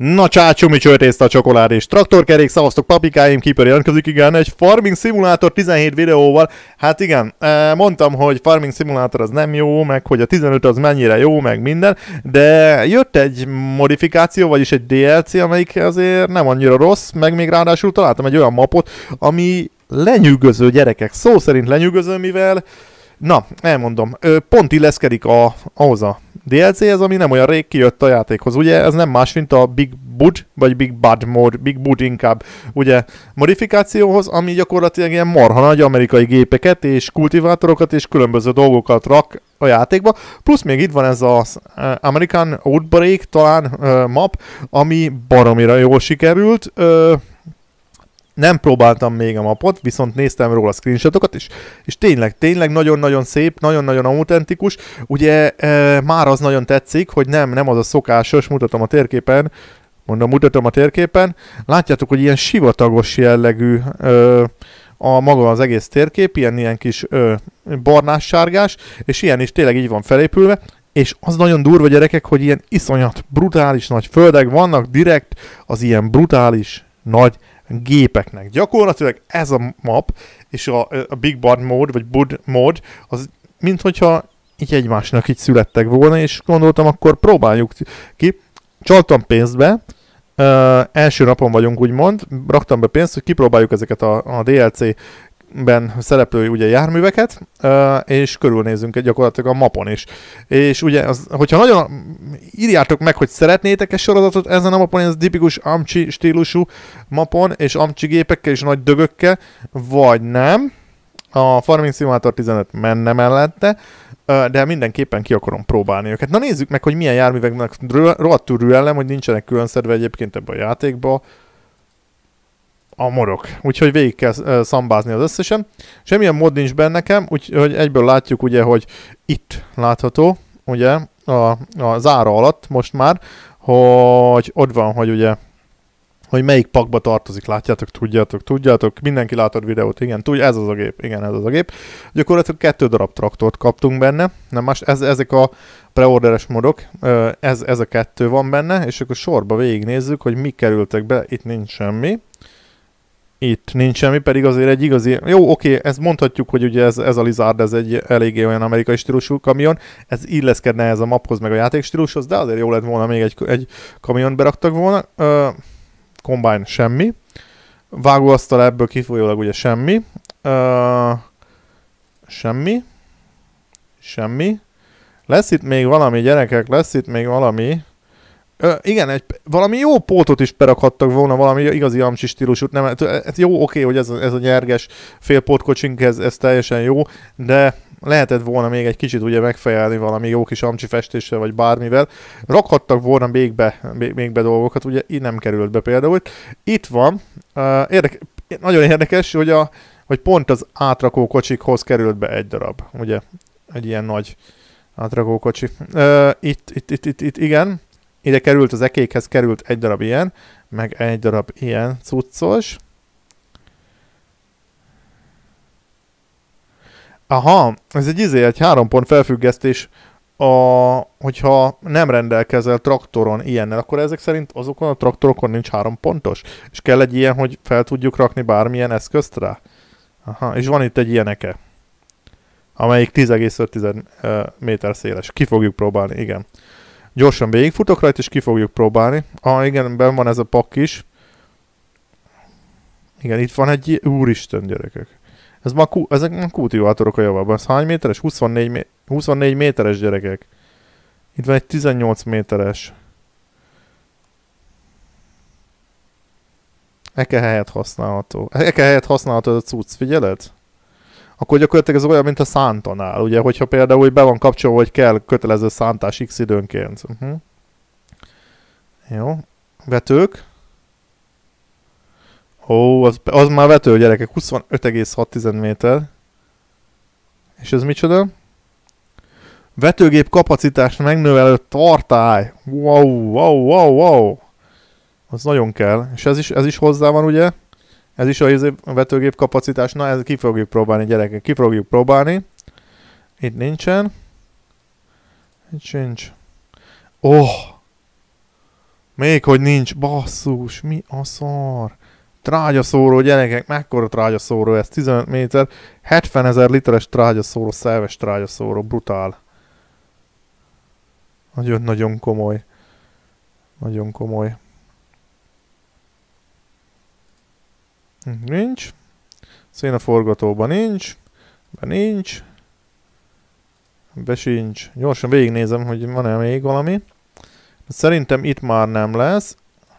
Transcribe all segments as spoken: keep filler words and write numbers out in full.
Na csácsumi csőtészta, csokolád és traktorkerék, szavaztok papikáim, Keeper jelentkezik, igen, egy Farming Simulator tizenhét videóval. Hát igen, mondtam, hogy Farming Simulator az nem jó, meg hogy a tizenöt az mennyire jó, meg minden, de jött egy modifikáció, vagyis egy dé el cé, amelyik azért nem annyira rossz, meg még ráadásul találtam egy olyan mapot, ami lenyűgöző, gyerekek, szó szerint lenyűgöző, mivel, na, elmondom, pont illeszkedik a, ahhoz a dé el céhez, ami nem olyan rég kijött a játékhoz. Ugye ez nem más, mint a Big Bud, vagy Big Bud mod, Big Bud inkább, ugye modifikációhoz, ami gyakorlatilag ilyen marha nagy amerikai gépeket és kultivátorokat és különböző dolgokat rak a játékba. Plusz még itt van ez az American Outbreak talán uh, map, ami baromira jól sikerült. Uh, Nem próbáltam még a mapot, viszont néztem róla a screenshotokat, és, és tényleg, tényleg nagyon-nagyon szép, nagyon-nagyon autentikus. Ugye e, már az nagyon tetszik, hogy nem, nem az a szokásos, mutatom a térképen, mondom, mutatom a térképen. Látjátok, hogy ilyen sivatagos jellegű ö, a maga az egész térkép, ilyen, ilyen kis ö, barnás-sárgás, és ilyen is tényleg így van felépülve. És az nagyon durva, gyerekek, hogy ilyen iszonyat brutális nagy földek vannak direkt az ilyen brutális nagy gépeknek. Gyakorlatilag ez a map és a, a Big Bud mod, vagy Bud mod, az minthogyha így egymásnak így születtek volna, és gondoltam, akkor próbáljuk ki. Csaltam pénzt be, uh, első napon vagyunk úgymond, raktam be pénzt, hogy kipróbáljuk ezeket a, a dé el cé-ben szereplő ugye járműveket, uh, és körülnézünk egy gyakorlatilag a mapon is. És ugye, az, hogyha nagyon írjátok meg, hogy szeretnétek egy sorozatot ezen a mapon, ez tipikus amcsi stílusú mapon, és amcsi gépekkel és nagy dögökkel, vagy nem. A Farming Simulator tizenöt menne mellette, de mindenképpen ki akarom próbálni őket. Na nézzük meg, hogy milyen járműveknek rohadtul rüellem, hogy nincsenek külön szedve egyébként ebbe a játékba a modok. Úgyhogy végig kell szambázni az összesen. Semmilyen mod nincs benne nekem, úgyhogy egyből látjuk ugye, hogy itt látható, ugye, a, a zára alatt most már, hogy ott van, hogy ugye, hogy melyik pakba tartozik, látjátok, tudjátok, tudjátok, mindenki látott videót, igen, tudja, ez az a gép, igen, ez az a gép. Gyakorlatilag kettő darab traktort kaptunk benne, nem más, ez, ezek a preorderes modok, ez, ez a kettő van benne, és akkor sorba végignézzük, hogy mi kerültek be, itt nincs semmi. Itt nincs semmi, pedig azért egy igazi... Jó, oké, ezt mondhatjuk, hogy ugye ez, ez a Lizard, ez egy eléggé olyan amerikai stílusú kamion, ez illeszkedne ez a maphoz, meg a játék stílushoz, de azért jó lett volna, még egy, egy kamiont beraktak volna. Uh, Combine semmi. Vágóasztal ebből kifolyólag ugye semmi. Uh, semmi. Semmi. Lesz itt még valami, gyerekek, lesz itt még valami... Ö, igen, egy, valami jó pótot is berakhattak volna, valami igazi amcsi stílusút. Nem, ez jó, oké, hogy ez a, ez a nyerges félpótkocsink, ez, ez teljesen jó, de lehetett volna még egy kicsit ugye megfejelni valami jó kis amcsi festéssel, vagy bármivel. Rakhattak volna még be, még be dolgokat, ugye így nem került be például. Itt van, uh, érdek, nagyon érdekes, hogy, a, hogy pont az átrakó kocsikhoz került be egy darab, ugye, egy ilyen nagy átrakó kocsi. Uh, itt, itt, itt, itt, itt, igen. Ide került, az ekékhez került egy darab ilyen, meg egy darab ilyen cuccos. Aha, ez egy izé, egy három pont felfüggesztés, a, hogyha nem rendelkezel traktoron ilyennel, akkor ezek szerint azokon a traktorokon nincs három pontos. És kell egy ilyen, hogy fel tudjuk rakni bármilyen eszközt rá. Aha, és van itt egy ilyeneke, amelyik tíz egész öt méter széles. Ki fogjuk próbálni, igen. Gyorsan végigfutok rajta, és ki fogjuk próbálni. Ah, igen, benn van ez a pak is. Igen, itt van egy... Úristen, gyerekek. Ez ma, ezek ma kultivátorok a javában. Ez hány méteres? huszonnégy, mé... huszonnégy méteres, gyerekek. Itt van egy tizennyolc méteres. Eke helyett használható. Eke helyett használható ez a cucc, figyeled? Akkor gyakorlatilag ez olyan, mint a szántanál, ugye, hogyha például be van kapcsolva, hogy kell kötelező szántás x időnként. Uh-huh. Jó. Vetők. Ó, az, az már vető, gyerekek, huszonöt egész hat méter. És ez micsoda? Vetőgép kapacitás megnövelő tartály. Wow, wow, wow, wow. Az nagyon kell. És ez is, ez is hozzá van, ugye? Ez is a vetőgép kapacitás. Na, ezt ki fogjuk próbálni, gyerekek. Ki fogjuk próbálni. Itt nincsen. Itt sincs. Oh! Még hogy nincs, basszus, mi a szar? Trágyaszóró, gyerekek, mekkora trágyaszóró ez? tizenöt méter, hetvenezer literes trágyaszóró, szerves trágyaszóró, brutál. Nagyon-nagyon komoly. Nagyon komoly. Nincs. Szénaforgatóban nincs. Be nincs. Be sincs. Gyorsan végignézem, hogy van-e még valami. Szerintem itt már nem lesz.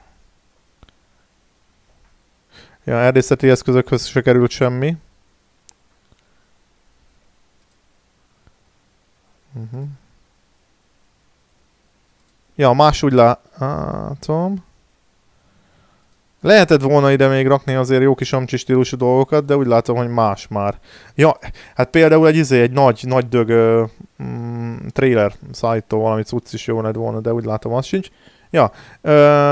Ja, erdészeti eszközökhöz se került semmi. Uh-huh. Ja, más úgy látom. Lehetett volna ide még rakni azért jó kis amcsi stílusú dolgokat, de úgy látom, hogy más már. Ja, hát például egy izé, egy nagy, nagy dög uh, mm, trailer szállító, valami cucc is jó lett volna, de úgy látom, az sincs. Ja, uh,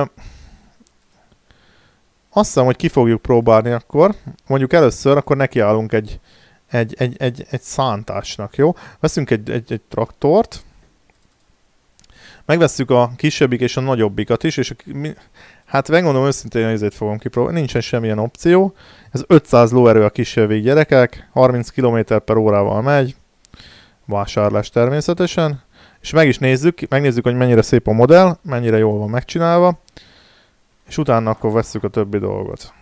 azt hiszem, hogy ki fogjuk próbálni akkor. Mondjuk először, akkor nekiállunk egy, egy, egy, egy, egy szántásnak, jó? Veszünk egy, egy, egy traktort. Megvesszük a kisebbik és a nagyobbikat is, és a, mi, hát megmondom őszintén, hogy ezért fogom kipróbálni. Nincsen semmilyen opció. Ez ötszáz lóerő a kisebbik, gyerekek. harminc kilométer per órával megy. Vásárlás természetesen. És meg is nézzük, megnézzük, hogy mennyire szép a modell, mennyire jól van megcsinálva. És utána akkor vesszük a többi dolgot.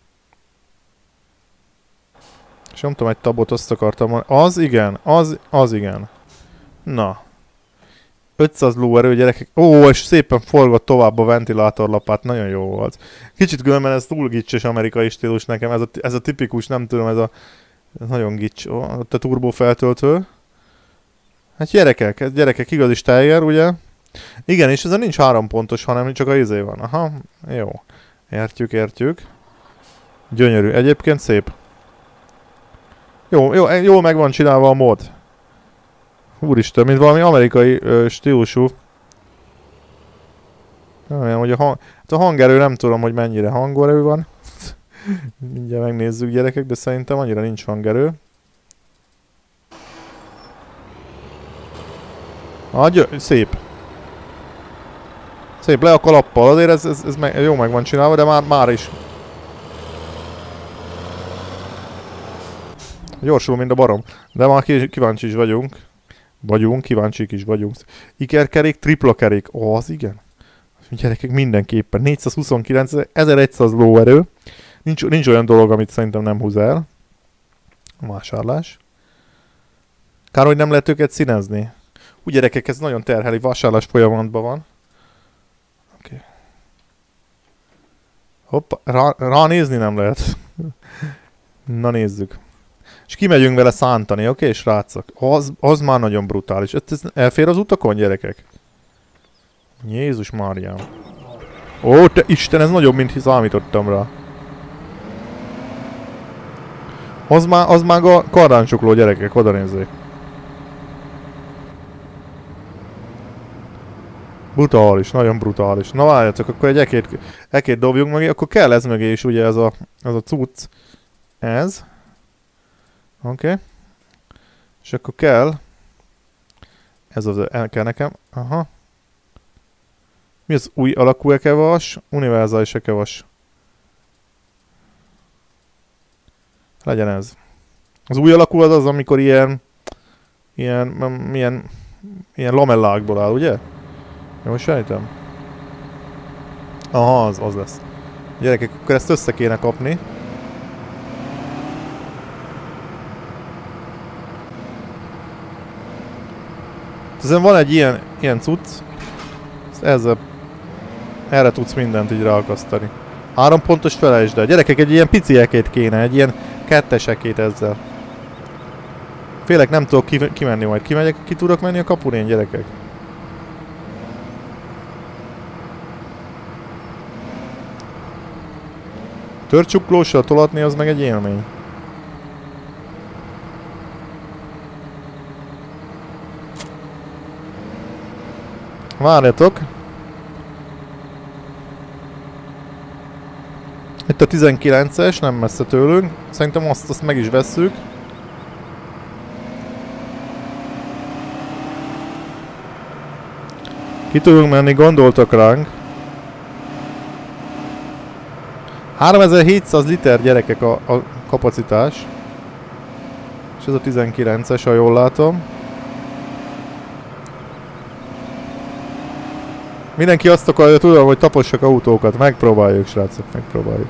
És nem tudom, egy tabot azt akartam mondani. Az igen, az, az igen. Na. ötszáz lóerő, gyerekek. Ó, és szépen forgott tovább a ventilátorlapát. Nagyon jó volt. Kicsit különben ez túl gicses amerikai stílus nekem. Ez a, ez a tipikus, nem tudom, ez a... Ez nagyon gics. Ott a turbo feltöltő. Hát gyerekek, ez gyerekek, igazi Steiger, ugye? Igen, és ez nincs három pontos, hanem csak a izé van. Aha, jó. Értjük, értjük. Gyönyörű. Egyébként szép. Jó, jó, jól meg van csinálva a mod. Úristen, mint valami amerikai ö, stílusú. Olyan, hogy a, hang, hát a hangerő nem tudom, hogy mennyire hangerő van. Mindjárt megnézzük, gyerekek, de szerintem annyira nincs hangerő. Ah, gyö, szép. Szép, le a kalappal, azért ez, ez, ez meg, jó meg van csinálva, de már, már is. Gyorsul, mint a barom. De már kíváncsi is vagyunk. Vagyunk, kíváncsiak is vagyunk. Ikerkerék, tripla kerék. Ó, az igen. Gyerekek, mindenképpen. négyszázhuszonkilenc, ezerszáz lóerő. Nincs, nincs olyan dolog, amit szerintem nem húz el. A vásárlás. Kár, hogy nem lehet őket színezni. Úgy gyerekek, ez nagyon terheli, vásárlás folyamatban van. Oké. Okay. Hoppa, rá, ránézni nem lehet. Na nézzük. És kimegyünk vele szántani, oké, okay, srácok? Az, az már nagyon brutális. Ez elfér az utakon, gyerekek? Jézus Máriám. Ó, te Isten, ez nagyobb, mint számítottam rá. Az már, az már a kardáncsukló, gyerekek, oda nézzék. Brutális, nagyon brutális. Na várjatok, akkor egy ekét, ekét dobjunk mögé, akkor kell ez mögé is ugye ez a, ez a cucc. Ez. Oké. Okay. És akkor kell. Ez az, el kell nekem. Aha. Mi az új alakú ekevas? Univerzális ekevas. Legyen ez. Az új alakú az az, amikor ilyen... Ilyen... Milyen... Ilyen lamellákból áll, ugye? Jó, sejtem. Aha, az, az lesz. Gyerekek, akkor ezt össze kéne kapni. Ezen van egy ilyen, ilyen cucc. Ezzel... Erre tudsz mindent így ráakasztani. Három pontos felejtsd el. Gyerekek, egy ilyen pici ekét kéne, egy ilyen kettes ekét ezzel. Félek, nem tudok ki, kimenni majd. Kimegyek, ki tudok menni a kapun én, gyerekek? Törcsuklóssal tolatni, az meg egy élmény. Várjatok. Itt a tizenkilences, nem messze tőlünk. Szerintem azt, azt meg is vesszük. Ki tudunk menni, gondoltak ránk. háromezer-hétszáz liter gyerekek a, a kapacitás. És ez a tizenkilences, ha jól látom. Mindenki azt akarja, tudom, hogy tapossak autókat. Megpróbáljuk, srácok, megpróbáljuk.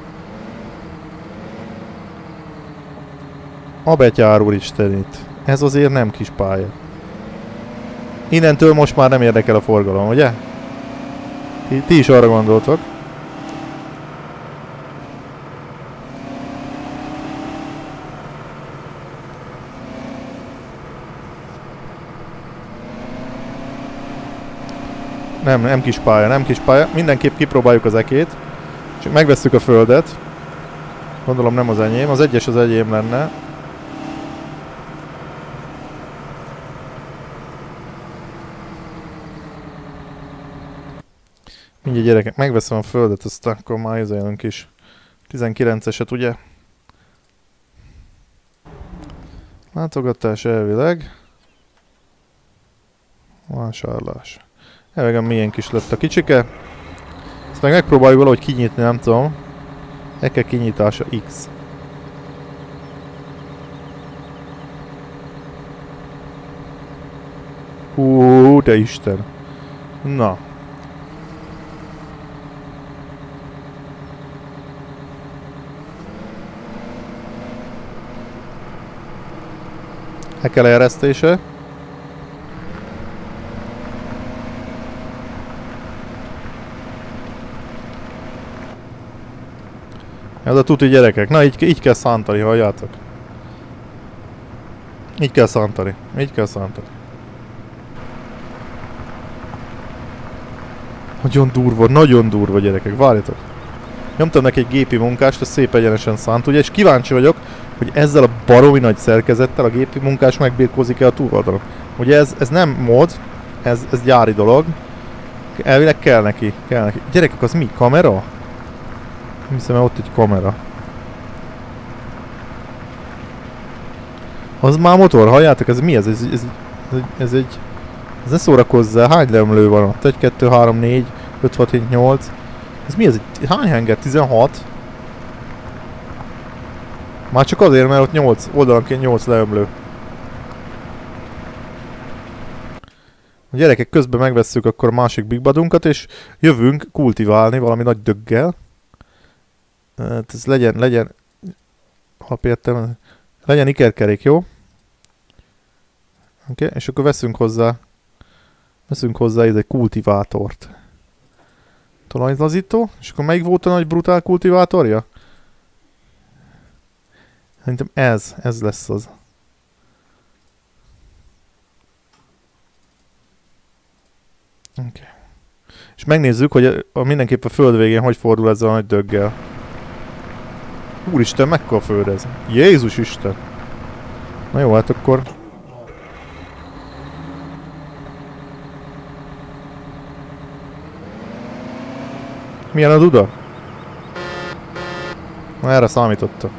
A betyár úristenit. Ez azért nem kis pálya. Innentől most már nem érdekel a forgalom, ugye? Ti, ti is arra gondoltok. Nem, nem kis pálya, nem kis pálya. Mindenképp kipróbáljuk az ekét. Csak megvesszük a földet. Gondolom nem az enyém. Az egyes az enyém lenne. Mindjárt gyerekek, megveszem a földet, aztán akkor már izélünk is. tizenkilenceset, ugye? Látogatás elvileg. Vásárlás. Elvegen milyen kis lett a kicsike. Ezt meg megpróbáljuk valahogy kinyitni, nem tudom. Eke kinyitása X. Hú, te Isten. Na. Ekel eresztése. Ez a tuti gyerekek. Na, így, így kell szántani, halljátok? Így kell szántani. Így kell szántani. Nagyon durva, nagyon durva gyerekek. Várjatok. Nyomtam neki egy gépi munkást, ez szép egyenesen szánt, ugye? És kíváncsi vagyok, hogy ezzel a baromi nagy szerkezettel a gépi munkás megbirkózik-e a túloldalon. Ugye ez, ez nem mod, ez, ez gyári dolog. Elvileg kell neki, kell neki. Gyerekek, az mi? Kamera? Hiszem, ott egy kamera. Az már motor, halljátok? Ez mi ez? Ez, ez, ez, ez egy... Ez ne szórakozzál, hány leömlő van ott? egy, kettő, három, négy, öt, hat, hét, nyolc. Ez mi ez? Hány henger? tizenhat? Már csak azért, mert ott nyolc, oldalanként nyolc leömlő. A gyerekek, közben megvesszük akkor a másik Big Badunkat, és jövünk kultiválni valami nagy döggel. Hát ez legyen, legyen... Ha értem, legyen ikerkerék, jó? Oké, okay, és akkor veszünk hozzá... Veszünk hozzá ez egy kultivátort. Talajlazító, és akkor melyik volt a nagy brutál kultivátorja? Szerintem ez, ez lesz az. Oké. Okay. És megnézzük, hogy a, a mindenképp a föld végén hogy fordul ezzel a nagy döggel. Úristen, mekkora föld ez? Jézus Isten! Na jó, hát akkor... Milyen a duda? Na, erre számítottam.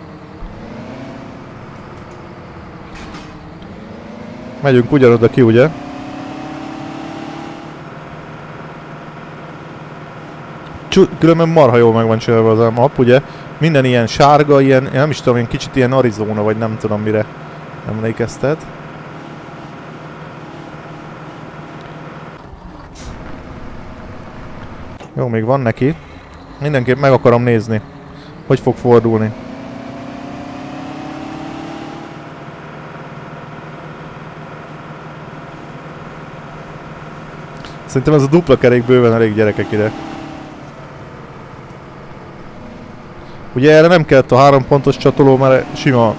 Megyünk ugyanoda ki, ugye? Különben marha jól meg van csinálva az a map, ugye? Minden ilyen sárga, ilyen, nem is tudom, ilyen kicsit ilyen Arizona, vagy nem tudom mire emlékeztet. Jó, még van neki. Mindenképp meg akarom nézni, hogy fog fordulni. Szerintem ez a dupla kerék bőven elég, gyerekek, ide. Ugye erre nem kellett a három pontos csatoló, mert sima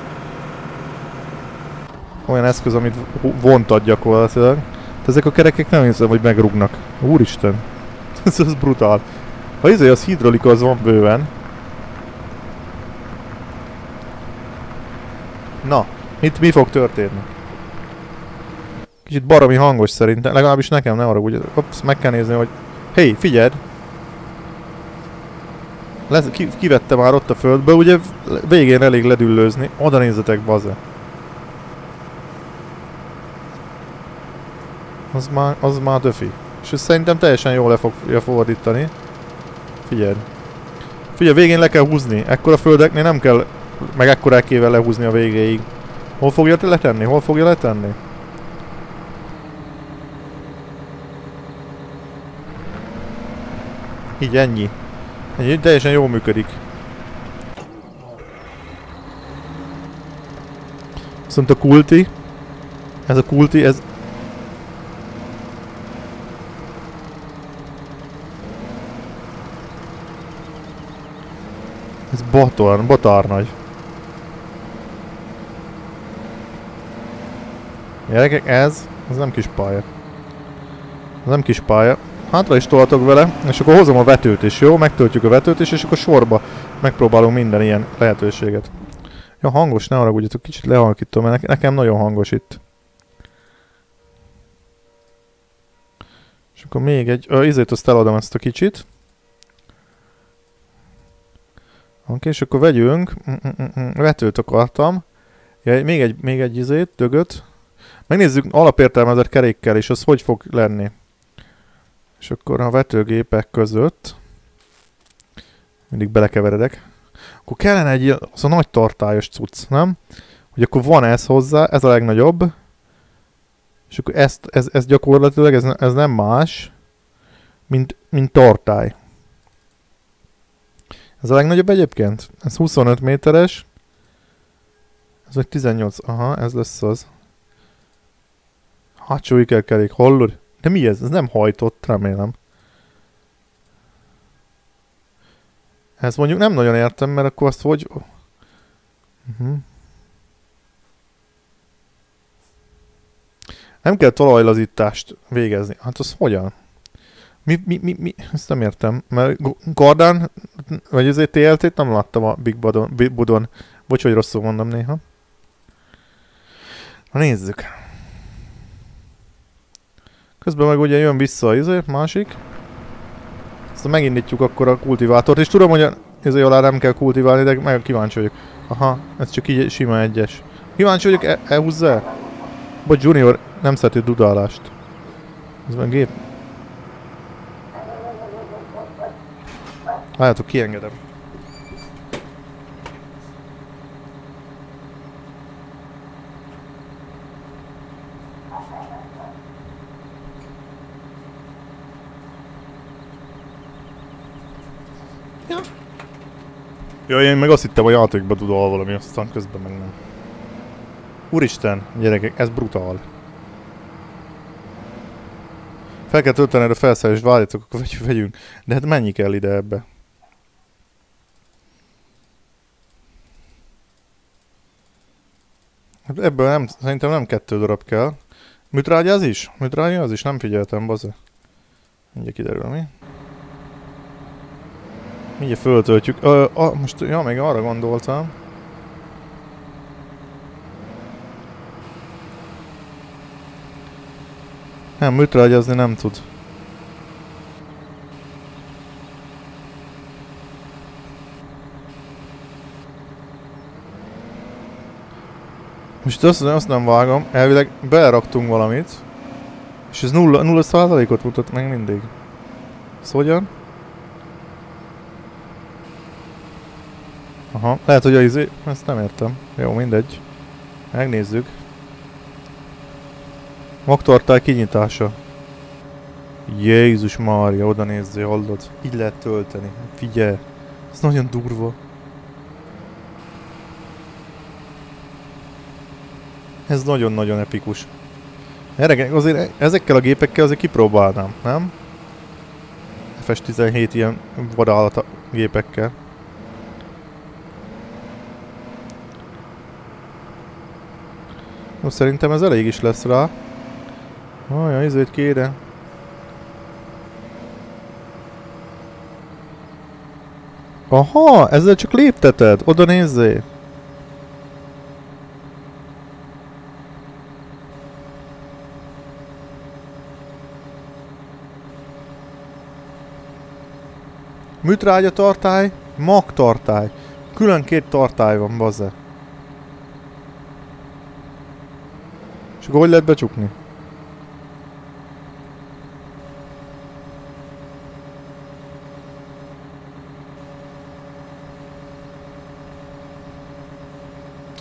olyan eszköz, amit vontad gyakorlatilag. De ezek a kerekek nem hiszem, hogy megrugnak. Úristen! Ez az brutál. Ha izé, az hidrolika, az van bőven. Na, mit, mi fog történni? Kicsit baromi hangos szerintem, legalábbis nekem, nem arra úgy. Ops, meg kell nézni, hogy... Hé, hey, figyeld! Lesz, ki, kivette már ott a földből, ugye végén elég ledüllőzni. Oda nézzetek, bazze. Az már, az már döfi. És ez szerintem teljesen jól le fogja fordítani. Figyeld. Figyelj, végén le kell húzni. Ekkora földeknél nem kell meg ekkorákével lehúzni a végéig. Hol fogja letenni? Hol fogja letenni? Így ennyi. Ennyi, teljesen jól működik. Viszont a kulti. Ez a kulti, ez... Ez botor, botár nagy. Gyerekek, ez, ez nem kis pálya. Ez nem kis pálya. Hátra is tolhatok vele, és akkor hozom a vetőt is, jó? Megtöltjük a vetőt is, és akkor sorba megpróbálunk minden ilyen lehetőséget. Ja, hangos, ne haragudjatok, kicsit lehalkítom, mert nekem nagyon hangos itt. És akkor még egy... Ö, izét azt eladom ezt a kicsit. Oké, és akkor vegyünk... Vetőt akartam. Ja, még egy, még egy izét, dögöt. Megnézzük alapértelmezett kerékkel is, az hogy fog lenni. És akkor a vetőgépek között... Mindig belekeveredek. Akkor kellene egy ilyen, az a nagy tartályos cucc, nem? Hogy akkor van ez hozzá, ez a legnagyobb. És akkor ezt, ez, ez gyakorlatilag, ez, ez nem más, mint, mint tartály. Ez a legnagyobb egyébként? Ez huszonöt méteres. Ez vagy tizennyolc, aha, ez lesz az. Hátsó ikerkerék, hallod? De mi ez? Ez nem hajtott, remélem. Ezt mondjuk nem nagyon értem, mert akkor azt hogy... Uh-huh. Nem kell talajlazítást végezni. Hát az hogyan? Mi, mi, mi, mi? Ezt nem értem. Mert Gordán, vagy azért té el té-t nem láttam a Big Budon. Big Budon. Bocs, hogy rosszul mondom néha. Na nézzük. Közben meg ugye jön vissza az izé, másik. Aztán megindítjuk akkor a kultivátort. És tudom, hogy az izé alá nem kell kultiválni, de meg kíváncsi vagyok. Aha, ez csak így sima egyes. Kíváncsi vagyok, e elhúzza el? Bocs, Junior nem szereti dudálást. Ez meg gép. Várjátok, kiengedem. Ja. Ja, én meg azt hittem, a játékba dudál valami, aztán közben meg nem. Úristen, gyerekek, ez brutál. Fel kell tölteni a felszerelést, várjátok, akkor vegyünk. De hát mennyi kell ide ebbe? Hát ebből nem, szerintem nem kettő darab kell. Műtrágya az is? Műtrágya az is? Nem figyeltem, baze. Mindjárt kiderül, mi? Mindjárt föltöltjük. Ö, a, most, ja, még arra gondoltam. Nem, műtrágyazni nem tud. Most azt, azt nem vágom, elvileg beleraktunk valamit. És ez nulla százalékot mutat meg mindig. Ez hogyan? Aha, lehet, hogy a izé... Ezt nem értem. Jó, mindegy. Megnézzük. Magtartály kinyitása. Jézus Mária, oda nézzél, hallod? Így lehet tölteni. Figyelj. Ez nagyon durva. Ez nagyon-nagyon epikus. Erre, azért ezekkel a gépekkel azért kipróbálnám, nem? ef es tizenhét ilyen vadállat gépekkel. Jó, szerintem ez elég is lesz rá. Olyan, izét kére. Aha, ezzel csak lépteted, oda nézzél. Műtrágya tartály, magtartály. Külön két tartály van, bazze. És akkor hogy lehet becsukni?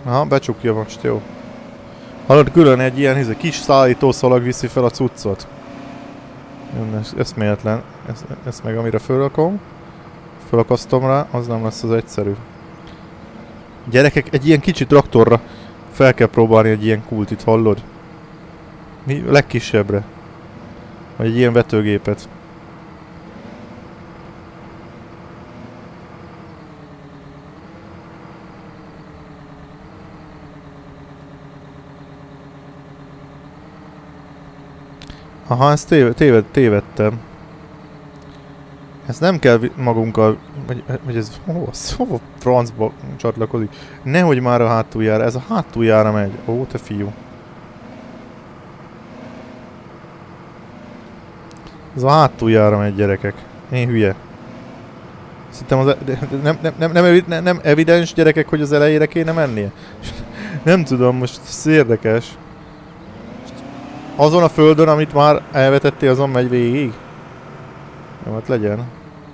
Aha, becsukja most, jó. Hallod, külön egy ilyen hisz, kis szállítószalag viszi fel a cuccot. Ez eszméletlen. Ezt, ezt meg amire fölrakom. Fölakasztom rá, az nem lesz az egyszerű. Gyerekek, egy ilyen kicsi traktorra fel kell próbálni egy ilyen kultit, hallod? Mi? Legkisebbre. Vagy egy ilyen vetőgépet. Aha, ezt téved, téved, tévedtem. Ezt nem kell magunkkal... Vagy, vagy ez... Hova, hova francba csatlakozik? Nehogy már a hátuljára. Ez a hátuljára megy. Ó, te fiú. Ez a hátuljára megy, gyerekek. Én hülye. Szerintem az... De, de nem, nem, nem, nem, nem, nem evidens, gyerekek, hogy az elejére kéne mennie? Nem tudom, most ez érdekes. Azon a földön, amit már elvetettél, azon megy végig? Jó, hát legyen.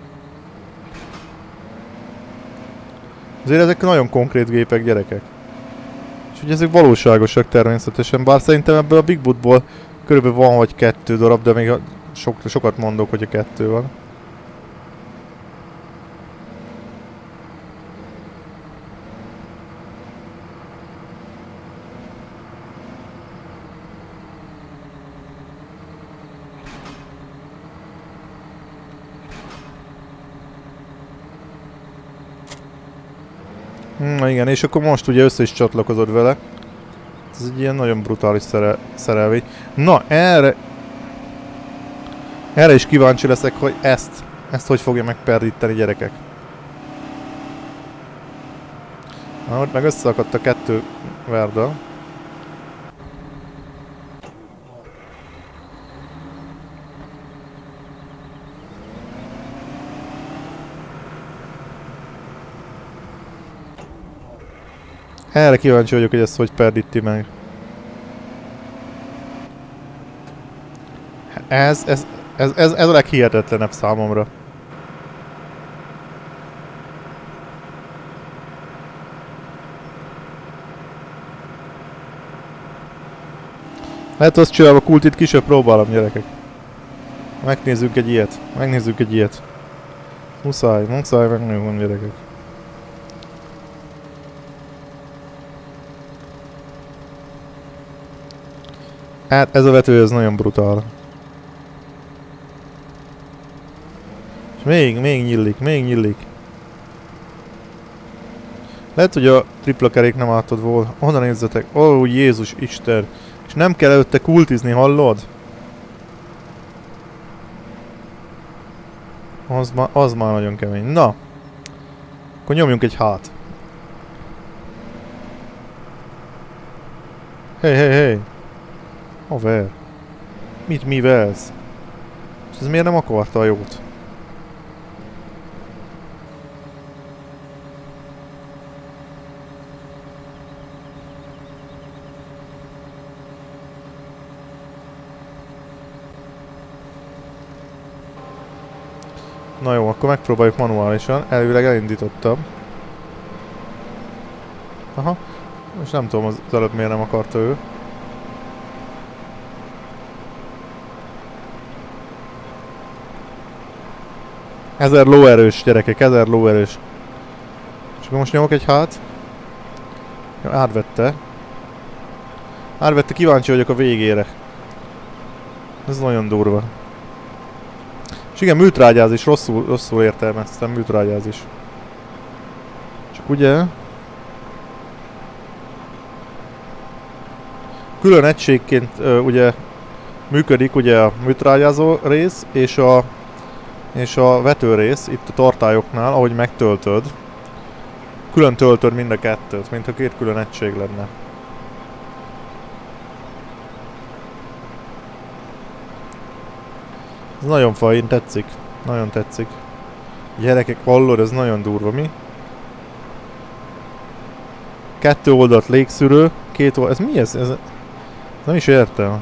Azért ezek nagyon konkrét gépek, gyerekek. És ugye ezek valóságosak természetesen, bár szerintem ebből a Big Bootból körülbelül van vagy kettő darab, de még sok, sokat mondok, hogy a kettő van. Na igen, és akkor most ugye össze is csatlakozod vele. Ez egy ilyen nagyon brutális szere szerelvény. Na, erre... Erre is kíváncsi leszek, hogy ezt, ezt hogy fogja megperdíteni, gyerekek. Na, ott meg összeakadt a kettő Verda. Erre kíváncsi vagyok, hogy ezt hogy perdíti meg. Ez, ez, ez, ez, ez a leghihetetlenebb számomra. Lehet azt csinálom a kultit, ki sem próbálom, gyerekek. Megnézzük egy ilyet. Megnézzük egy ilyet. Muszáj, muszáj megnézni, gyerekek. Hát ez a vető, ez nagyon brutál. És még, még nyillik, még nyillik. Lehet, hogy a tripla kerék nem átad volna. Onnan nézzetek. Ó, oh, Jézus Isten. És nem kell előtte kultizni, hallod? Az, ma, az már nagyon kemény. Na. Akkor nyomjunk egy hát. Hey, hey, hey. Haver. Mit mivelsz? És ez miért nem akarta a jót? Na jó, akkor megpróbáljuk manuálisan. Elvileg elindítottam. Aha. Most nem tudom, az előbb miért nem akarta ő. Ezer lóerős, gyerekek, ezer lóerős. És akkor most nyomok egy hát. Jó, átvette. Átvette, kíváncsi vagyok a végére. Ez nagyon durva. És igen, műtrágyázis, rosszul, rosszul értelmeztem, műtrágyázis. Csak ugye... Külön egységként uh, ugye működik ugye a műtrágyázó rész és a és a vetőrész itt a tartályoknál, ahogy megtöltöd. Külön töltöd mind a kettőt, mintha két külön egység lenne. Ez nagyon fajn, tetszik. Nagyon tetszik. Gyerekek, hallod, ez nagyon durva, mi? Kettő oldalt légszűrő, két oldalt... Ez mi ez? Ez... Nem is értem.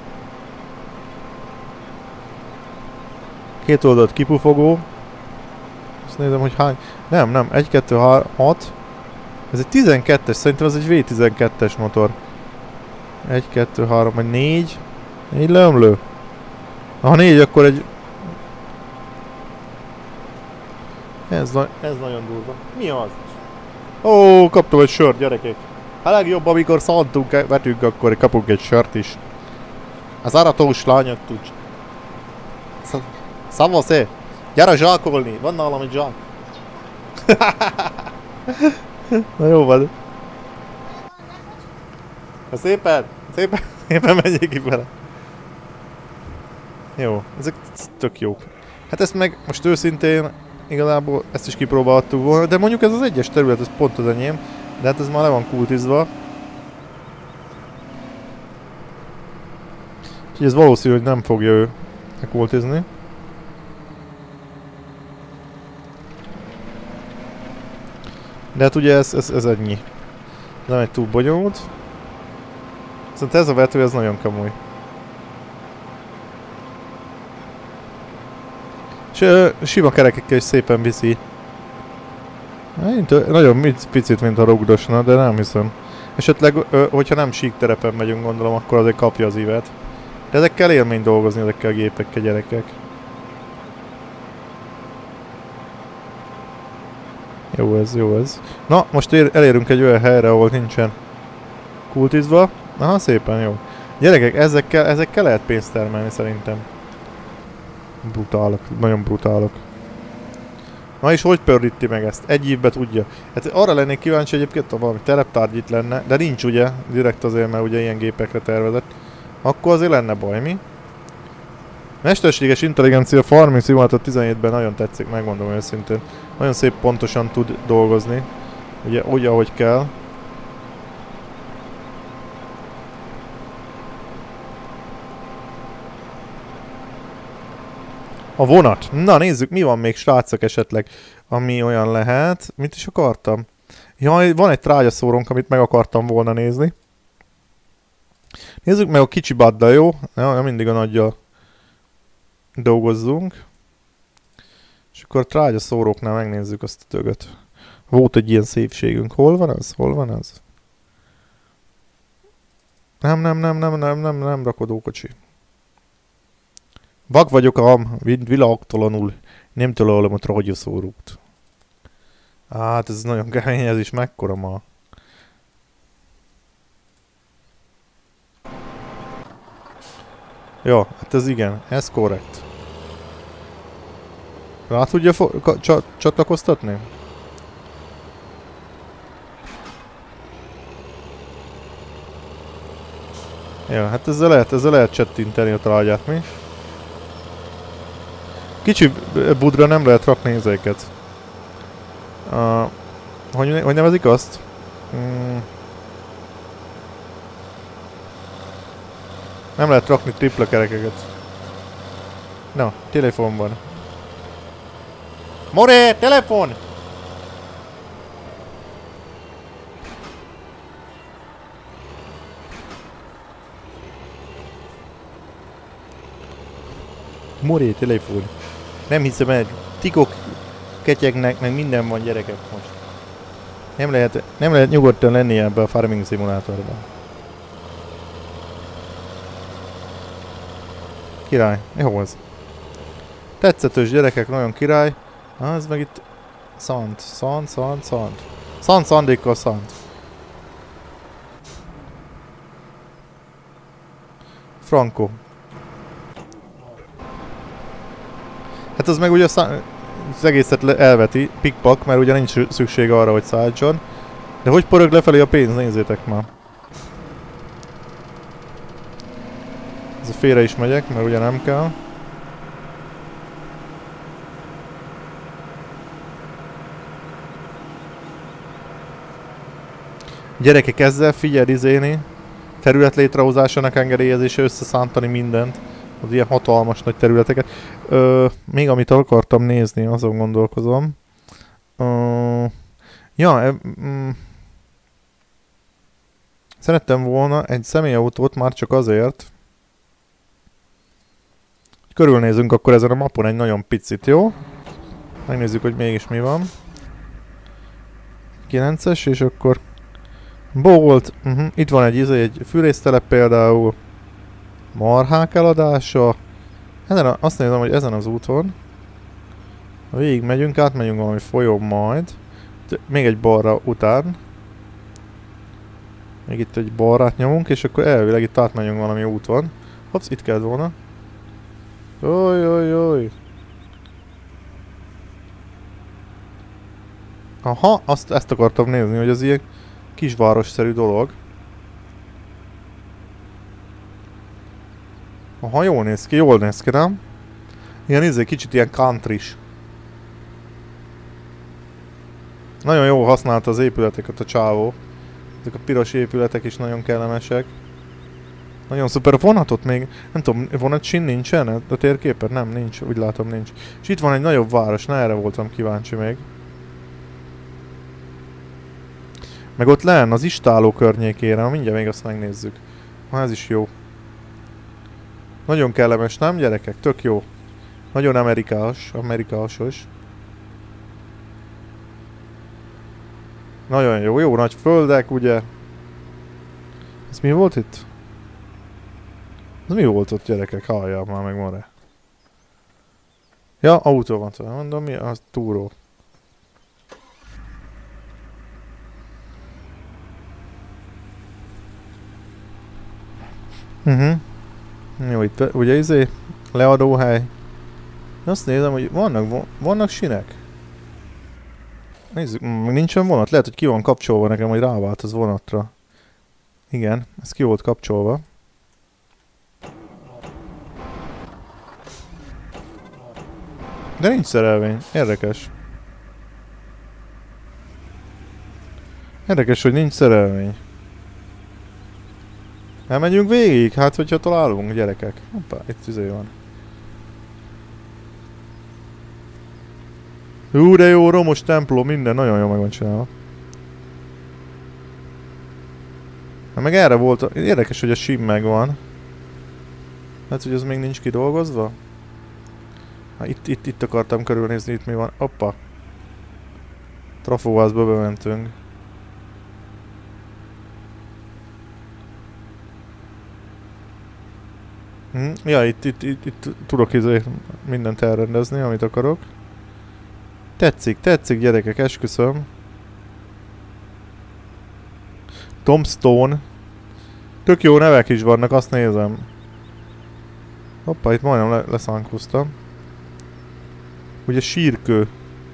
Két oldalt kipufogó. Azt nézem, hogy hány... Nem, nem. egy, kettő, három, hat. Ez egy tizenkettes, szerintem ez egy vé tizenkettes motor. egy, kettő, három, vagy négy. négy leömlő. Ha négy, akkor egy... Ez, na ez nagyon durva. Mi az? Ó, kaptam egy sört, gyerekek. A legjobb, amikor szantunk, vetünk, akkor kapunk egy sört is. Az aratós lányok tudsz. Szavasz-e? Gyere zsákolni, van nálam egy zsák. Na jó van. Ha szépen, szépen, szépen menjék ki vele. Jó, ezek tök jók. Hát ezt meg most őszintén igazából ezt is kipróbáltuk volna, de mondjuk ez az egyes terület, ez pont az enyém, de hát ez már le van kultizva. Úgyhogy ez valószínű, hogy nem fogja ő kultizni. De hát ugye ez, ez, ez ennyi. Nem egy túl bonyolult. Szerintem ez a vető, ez nagyon komoly. És ö, sima kerekekkel is szépen viszi. Hát, nagyon picit, mint a rugdosna, de nem hiszem. Esetleg, ö, hogyha nem sík terepen megyünk, gondolom, akkor azért kapja az ívet. De ezekkel élmény dolgozni, ezekkel a gépekkel, gyerekek. Jó ez, jó ez. Na, most ér, elérünk egy olyan helyre, ahol nincsen kultizva. Aha, szépen jó. Gyerekek, ezekkel, ezekkel lehet pénzt termelni szerintem. Brutálok, nagyon brutálok. Na és hogy pördíti meg ezt? Egy évben tudja. Hát arra lennék kíváncsi egyébként, ha valami tereptárgy itt lenne, de nincs ugye, direkt azért, mert ugye ilyen gépekre tervezett. Akkor azért lenne baj, mi? Mesterséges intelligencia Farming Simulator tizenhétben nagyon tetszik, megmondom őszintén. Nagyon szép pontosan tud dolgozni. Ugye úgy, ahogy kell. A vonat. Na nézzük, mi van még, srácok, esetleg, ami olyan lehet. Mit is akartam? Jaj, van egy trágyaszórónk, amit meg akartam volna nézni. Nézzük meg a kicsi baddal, jó? Ja, mindig a nagyjal dolgozzunk. És akkor a trágyaszóróknál megnézzük azt a tögöt. Volt egy ilyen szépségünk. Hol van az? Hol van az? Nem, nem, nem, nem, nem, nem, nem rakodókocsi. Vak vagyok ám, világtalanul. Nem találom a trágyaszórót. Hát ez nagyon kemény, ez is mekkora ma. Jó, hát ez igen, ez korrekt. Rá tudja csa csatlakoztatni? Ja, hát ezzel lehet, ezzel lehet csettinteni a trágyát, mi? Kicsi budra nem lehet rakni ezeket. Uh, hogy, hogy nevezik azt? Hmm. Nem lehet rakni tripla kerekeket. Na, telefon van. More, telefon! More, telefon. Nem hiszem el, tikok ketyegnek, meg minden van, gyerekek most. Nem lehet, nem lehet nyugodtan lenni ebben a Farming Simulatorban. Király, jó az. Tetszetős gyerekek, nagyon király. Ah, ez meg itt... Szant, szant, szant, szant. Szant, szandékkal szant. Franco. Hát az meg ugye az egészet elveti, pikpak, mert ugye nincs szükség arra, hogy szállítson. De hogy pörög lefelé a pénz, nézzétek már. Ez a félre is megyek, mert ugye nem kell. Gyerekek, ezzel figyelj izéni. Terület létrehozásának engedélyezése, összeszántani mindent. Az ilyen hatalmas nagy területeket. Ö, még amit akartam nézni, azon gondolkozom. Ö, ja, e, mm, szerettem volna egy személyautót már csak azért. Körülnézünk akkor ezen a mapon egy nagyon picit, jó? Megnézzük, hogy mégis mi van. kilences, és akkor Bolt, uh-huh. Itt van egy, izé, egy fűrésztelep például, marhák eladása. Ezen a, azt nézem, hogy ezen az úton, ha végig megyünk, átmegyünk valami folyón majd, még egy balra után, még itt egy balrát nyomunk, és akkor elvileg itt átmegyünk valami úton. Hopsz, itt kellett volna. Oj, oj, oj. Aha, azt, ezt akartam nézni, hogy az ilyen kisvárosszerű dolog. Aha, jól néz ki, jól néz ki, nem? Ilyen izé, kicsit ilyen countrys. Nagyon jól használta az épületeket a csávó. Ezek a piros épületek is nagyon kellemesek. Nagyon szuper. Vonatot még, nem tudom, vonatsin nincsen a térképen? Nem, nincs, úgy látom nincs. És itt van egy nagyobb város, na erre voltam kíváncsi még. Meg ott lenn az istáló környékére, mindjárt még azt megnézzük. Ha ez is jó. Nagyon kellemes, nem gyerekek? Tök jó. Nagyon amerikás, amerikásos. Nagyon jó, jó nagy földek, ugye? Ez mi volt itt? Ez mi volt ott, gyerekek? Halljál már meg, more. Ja, autó van talán, mondom, mi az? Túró. Mhm. Uh-huh. Jó, itt ugye izé, leadóhely. Azt nézem, hogy vannak, vannak sinek. Nézzük, nincsen vonat, lehet, hogy ki van kapcsolva nekem, hogy rávált az vonatra. Igen, ez ki volt kapcsolva. De nincs szerelvény, érdekes. Érdekes, hogy nincs szerelvény. Elmegyünk végig? Hát, hogyha találunk, gyerekek. Hoppá, itt izé van. Hú, de jó, romos templom, minden nagyon jó meg van csinálva. Na meg erre volt, érdekes, hogy a sim megvan. Hát, hogy az még nincs kidolgozva? Na, itt, itt, itt akartam körülnézni, itt mi van. Hoppa. Trafóházba bementünk. Hm? Ja, itt, itt, itt, itt tudok izé mindent elrendezni, amit akarok. Tetszik, tetszik gyerekek, esküszöm. Tombstone. Tök jó nevek is vannak, azt nézem. Hoppá, itt majdnem le leszánkoztam. Ugye sírkő.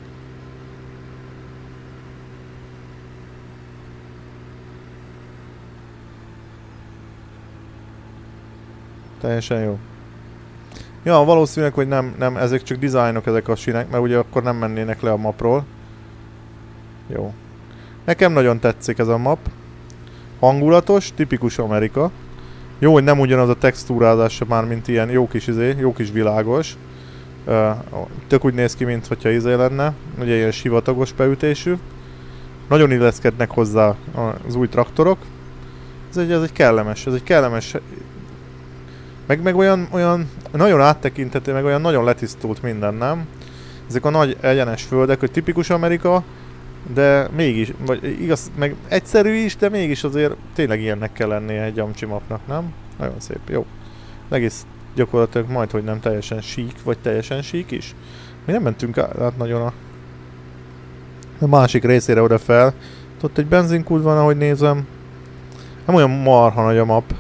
Teljesen jó. Ja, valószínűleg, hogy nem, nem, ezek csak dizájnok ezek a sínek, mert ugye akkor nem mennének le a mapról. Jó. Nekem nagyon tetszik ez a map. Hangulatos, tipikus Amerika. Jó, hogy nem ugyanaz a textúrázása már, mint ilyen jó kis izé, jó kis világos. Uh, tök úgy néz ki, mint hogyha izé lenne. Ugye ilyen sivatagos beütésű. Nagyon illeszkednek hozzá az új traktorok. Ez egy, ez egy kellemes, ez egy kellemes... Meg, meg olyan, olyan nagyon áttekinthető, meg olyan nagyon letisztult minden, nem? Ezek a nagy egyenes földek, hogy tipikus Amerika, de mégis, vagy igaz, meg egyszerű is, de mégis azért tényleg ilyennek kell lennie egy amcsi mapnak, nem? Nagyon szép, jó. Egész gyakorlatilag majd, hogy nem teljesen sík, vagy teljesen sík is. Mi nem mentünk át nagyon a, a másik részére oda fel. Ott egy benzinkút van, ahogy nézem. Nem olyan marha nagy a map.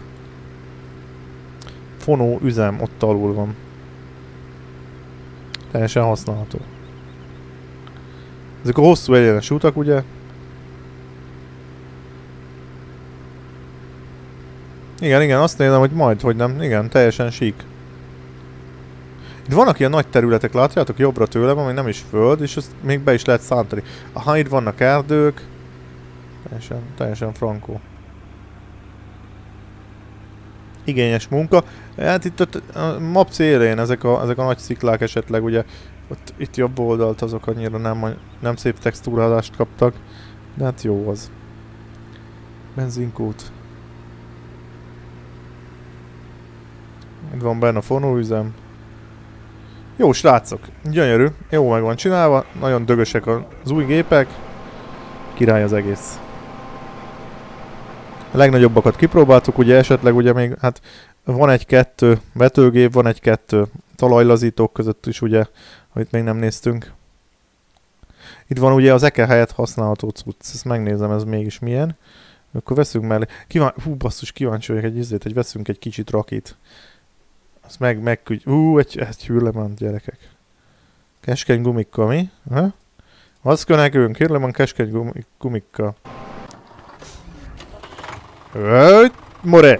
Fonó üzem ott alul van. Teljesen használható. Ezek a hosszú egyenes utak, ugye? Igen, igen, azt nézem, hogy majd, hogy nem. Igen, teljesen sík. Itt vannak ilyen nagy területek, látjátok? Jobbra tőlem, ami nem is föld, és azt még be is lehet szántani. Aha, itt vannak erdők. Teljesen, teljesen frankó. Igényes munka. Hát itt a, a map célén ezek a, ezek a nagy sziklák esetleg, ugye, ott, itt jobb oldalt azok annyira nem, nem szép textúrálást kaptak, de hát jó az. Benzinkút. Itt van benne a fonóüzem. Jó srácok, gyönyörű, jó meg van csinálva, nagyon dögösek az új gépek. Király az egész. A legnagyobbakat kipróbáltuk, ugye esetleg ugye még, hát van egy-kettő vetőgép, van egy-kettő talajlazítók között is ugye, amit még nem néztünk. Itt van ugye az eke helyett használható cucc, ezt megnézem, ez mégis milyen. Akkor veszünk mellé, Kíván... hú basszus, kíváncsi vagyok egy izét, hogy veszünk egy kicsit rakit. Azt meg, megkügy, hú, egy, egy hűrlement gyerekek. Keskeny gumikkal, mi? Ha? Az kell nekünk, hűrlement keskeny gumi, gumikkal. Öt, more!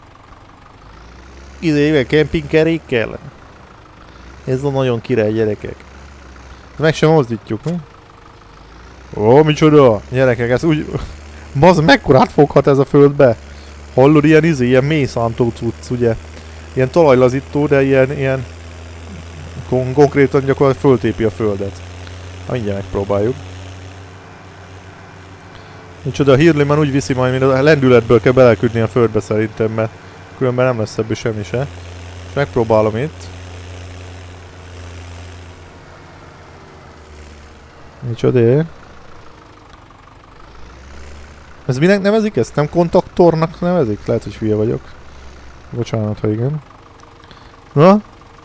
Izével, kempingkerékkel. Ez a nagyon király, gyerekek. Meg sem mozdítjuk, mi? Ó, micsoda! Gyerekek, ez úgy... Bazd, mekkorát foghat ez a földbe? Hallod, ilyen izé, ilyen mélyszántó cucc, ugye? Ilyen talajlazító, de ilyen, ilyen... Kon konkrétan gyakorlatilag föltépi a földet. Ha mindjárt megpróbáljuk. Micsoda, a hírliman úgy viszi majd, mint a lendületből kell beleküldni a földbe szerintem, mert különben nem lesz ebből semmi se. És megpróbálom itt. Micsoda? Ez minek nevezik ezt? Nem kontaktornak nevezik? Lehet, hogy hülye vagyok. Bocsánat, ha igen. Na?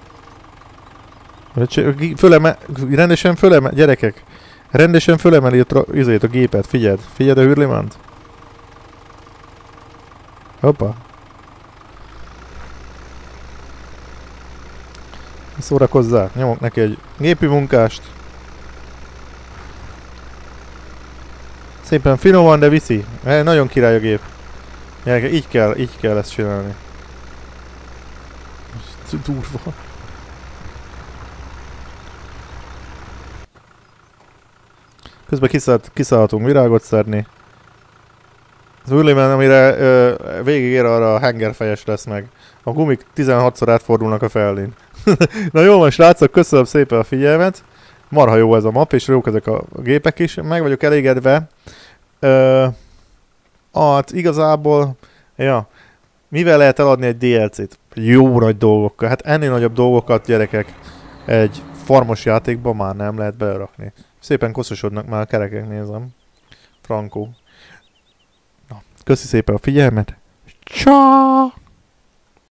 Föleme... Rendesen föleme... Gyerekek! Rendesen fölemeli a, izét, a gépet, figyeld. Figyeld a hűrlimant. Hoppa. Szórakozzál. Nyomok neki egy gépi munkást. Szépen finoman, de viszi. E, nagyon király a gép. Gyerekek, így kell, így kell ezt csinálni. Durva. Közben kiszállt, kiszállhatunk virágot szedni. Az hűrliman, amire ö, végigér, arra a hengerfejes lesz meg. A gumik tizenhatszor átfordulnak a felén. Na jó van, srácok, köszönöm szépen a figyelmet. Marha jó ez a map, és jók ezek a gépek is. Meg vagyok elégedve. Ö, hát igazából, ja, mivel lehet eladni egy dé el cét? Jó nagy dolgokkal. Hát ennél nagyobb dolgokat, gyerekek, egy farmos játékban már nem lehet belerakni. Szépen koszosodnak már a kerekek, nézem. Frankó. Na, köszi szépen a figyelmet. Csá!